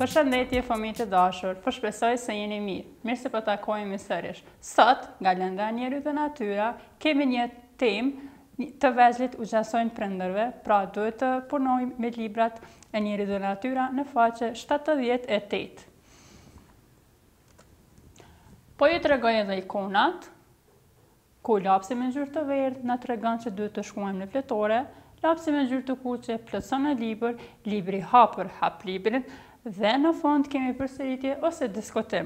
Përshëndetje fëmijë të dashur, po shpresoj se jeni mirë. Mirë se po takohemi sërish. Sot, nga lënda e njerit dhe natyra, kemi një temë të vezhlit u gjasojnë prindërve, pra duhet të punojmë me librat e njerit dhe natyra në faqe 78. Po ju tregoj edhe ikonat, ku lapsi me ngjyrë të verdhë na tregon që duhet të shkruajmë në fletore, lapsi me ngjyrë të kuqe plotson në libër, libri hapur hap librin, dhe në fund kemi përsëritje ose diskutim.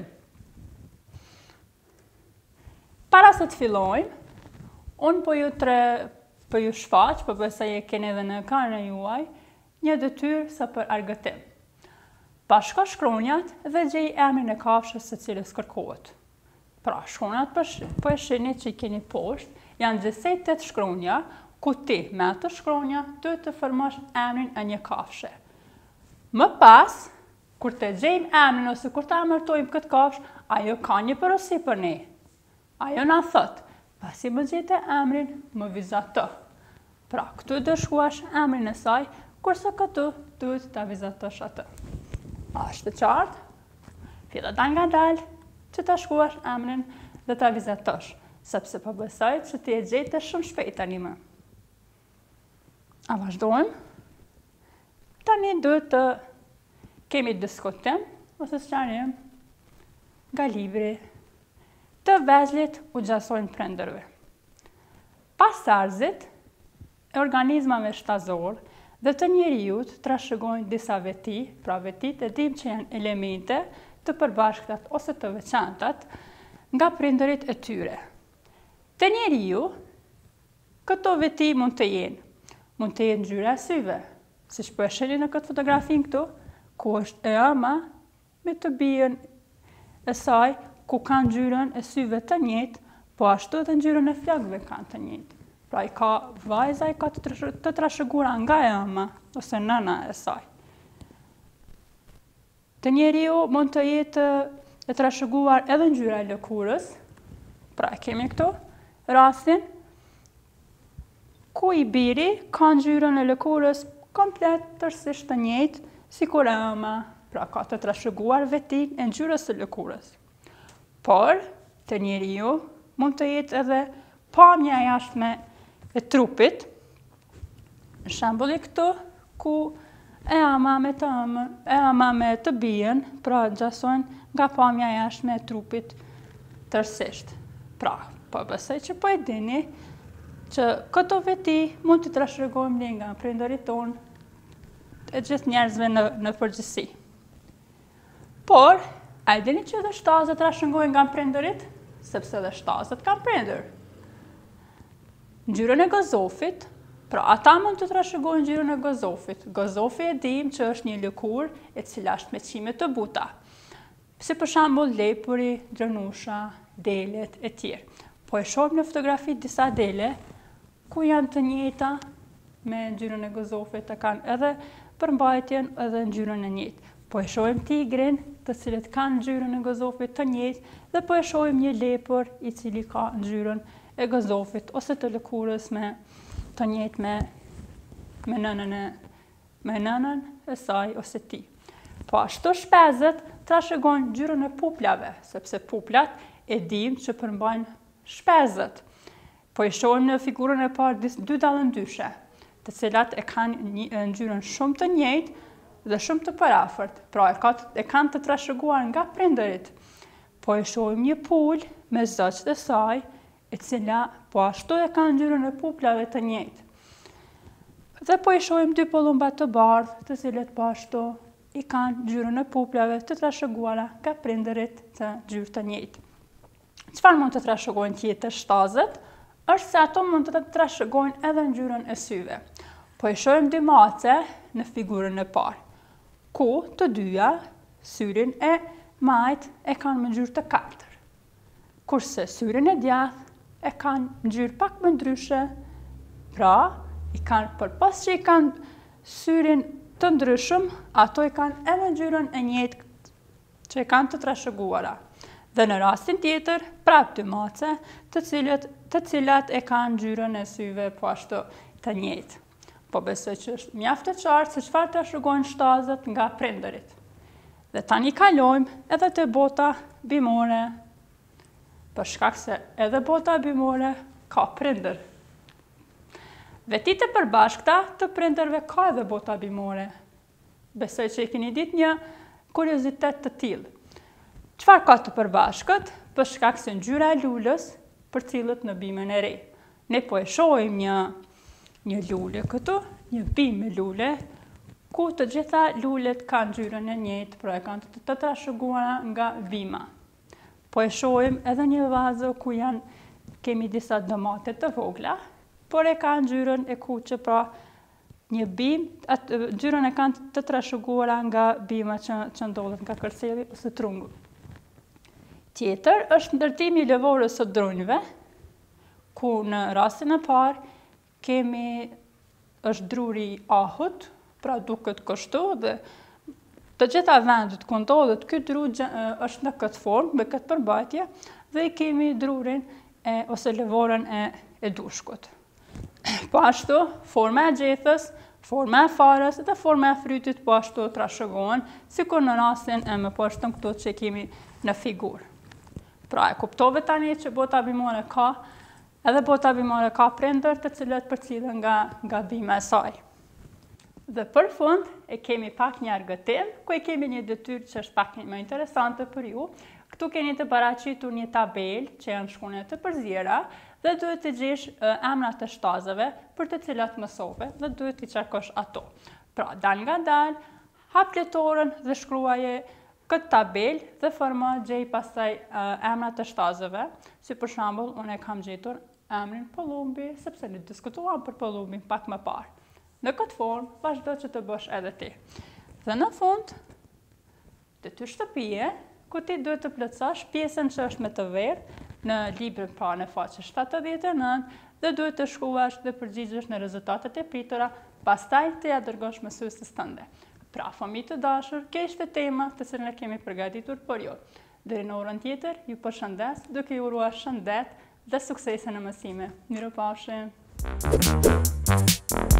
Para se të fillojmë, unë po ju shfaq, po besoj e keni edhe në ekranin e juaj, një detyrë sa për argëtim. Bashko shkronjat dhe gjej emrin e kafshës së cilës kërkohet. Pra, shkronjat po e shihni që i keni poshtë, janë gjithsej 8 shkronja, ku ti me ato shkronja duhet të formosh emrin e një kafshë. Më pas, kur të gjejmë emrin ose kur të emërtojmë këtë kafshë, ajo ka një porosi për ne. Ajo na thot, pasi më gjete emrin, më vizato. Pra, këtu do shkruash emrin e saj, kurse këtu duhet ta vizatosh atë. Është qartë? Fillo nga dalë që ta shkruash emrin dhe ta vizatosh, sepse po besoj që ti e gjete shumë shpejt tani më. A vazhdojmë? Tani duhet të kemi diskutim, ose sqarim, nga libri të vezhlit u gjasojnë prindërve. Pasardhësit e organizmave shtazor dhe të njerëzit trashëgojnë disa veti, pra vetit e dim që janë elemente të përbashkëtat ose të veçantat nga prindërit e tyre. Te njeriu, këto veti mund të jenë ngjyra e syve, siç po e shihni në këtë fotografinë këtu, ku është e ama me të bijën e saj, ku ka ngjyrën e syve të njëjtë, po ashtu edhe ngjyrën e flakëve kanë të njëjtë. Pra vajza i ka të trashëguara nga e ama ose nëna e saj. Te njeriu mund të jetë e trashëguar edhe ngjyra e lëkurës, pra kemi këtu rastin ku i biri ka ngjyrën e lëkurës komplet tërësisht të njëjtë, sikur e ama, pra ka të trashëguar vetin e ngjyrës së lëkurës. Por, te njeriu mund të jetë edhe pamja e jashtme e trupit, në shembulli këtu, ku e ama me të bijën, pra gjasojnë nga pamja e jashtme e trupit tërësisht. Pra, po besoj që po e dini që këto veti mund të trashëgojmë nga prindërit tonë e gjithë njerëzve në përgjithësi. Por, a e dini që edhe shtazët trashëgojnë nga prindërit? Sepse edhe shtazët kanë prindër. Ngjyrën e gozofit, pra ata mund të trashëgojnë ngjyrën e gozofit. Gozofi e dim që është një lëkurë e cila është me qime të buta. Si për shembull lepuri, gjanusha, delet e tjerë. Po e shohim në fotografi disa dele ku janë të njëjta me ngjyrën e gozofit, kanë edhe përmbajtjen edhe ngjyrën e njëjtë. Po e shohim tigrin, të cilët kanë ngjyrën e gozofit të njëjtë, dhe po e shohim një lepur i cili ka ngjyrën e gozofit ose të lëkurës të njëjtë me nënën e saj ose ti. Po ashtu shpezët trashëgojnë ngjyrën e puplave, sepse puplat e dim që përmbajnë shpezët. Po e shohim në figurën e parë dy dallëndyshe, të cilat e kanë ngjyrën shumë të njëjtë dhe shumë të parafërt, pra e kanë të trashëguar nga prindërit. Po e shohim një pulë me zogjtë e saj, e cila po ashtu e kanë ngjyrën e puplave të njëjtë. Dhe po e shohim dy pollumba të bardhë, të cilët po ashtu i kanë ngjyrën e puplave të trashëguara nga prindërit të ngjyrë të njëjtë. Çfarë mund të trashëgojnë tjetër shtazët? Është se ato mund të trashëgojnë edhe ngjyrën e syve. Po e shohim dy mace në figurën e parë, ku të dyja syrin e majt e kanë me ngjyrë të kaltër, kurse syrin e djathtë e kanë ngjyrë pak më ndryshe, pra përpas që i kanë syrin të ndryshëm, ato i kanë edhe ngjyrën e njëjtë që e kanë të trashëguara. Dhe në rastin tjetër, prap dy mace, të cilat e kanë ngjyrën e syve po ashtu të njëjtë. Po besoj që është mjaft e qartë se çfarë trashëgojnë shtazët nga prindërit. Dhe tani kalojmë edhe të bota bimore, për shkak se edhe bota bimore ka prindër. Vetit e përbashkëta të prindërve ka edhe bota bimore. Besoj që i keni ditë një kuriozitet të tillë. Çfarë ka të përbashkët? Për shkak se ngjyra e lulës përcillet në bimën e re. Ne po e shohim një lule këtu, një bimë lule, ku të gjitha lulet kanë ngjyrën e njëjtë, pra e kanë të trashëguara nga bima. Po e shohim edhe një vazë ku kemi disa domate të vogla, por e kanë ngjyrën e kuqe, pra një bimë, ngjyrën e kanë të trashëguara nga bima që ndodhet nga kërceli ose trungu. Tjetër është ndërtimi i lëvorës së drunjve, ku në rastin e parë është druri i ahut, pra duket kështu dhe të gjitha vendet ku ndodhet ky dru është në këtë formë, me këtë përmbajtje, dhe i kemi drurin ose lëvorën e dushkut. Po ashtu, forma e gjethës, forma e farës dhe forma e frytit po ashtu trashëgohen, sikur në rastin e mëporshtëm këtu që kemi në figurë. Pra e kuptove tani që bota bimore ka prindër të cilët përcillen nga bima e saj. Dhe për fund e kemi pak një argëtim, ku e kemi një detyrë që është pak më interesante për ju. Këtu keni të paraqitur një tabelë që janë shkruane të përzjera dhe duhet të gjesh emrat e shtazave për të cilat mësove dhe duhet të qarkosh ato. Pra, dal nga dal, hap letorën dhe shkruaje këtë tabelë dhe forma gjej pastaj emrat e shtazave, si për shembull unë e kam gjetur emrin Pollumbi, sepse ne diskutuam për Pollumbin pak më parë. Në këtë formë, vazhdo që të bësh edhe ti. Dhe në fund, detyrë shtëpie, ku ti duhet të plotësosh pjesën që është me të verdhë në librin pra në faqe 79 dhe duhet të shkruash dhe përgjigjesh në rezultatet e pritura, pastaj të ja dërgosh mësuesit tënde. Pra, fëmijë të dashur, kjo ishte tema të cilën e kemi përgatitur për ju. Deri në orën tjetër, ju përshëndes, duke ju uruar shëndet dhe suksese në mësime. Mirupafshim!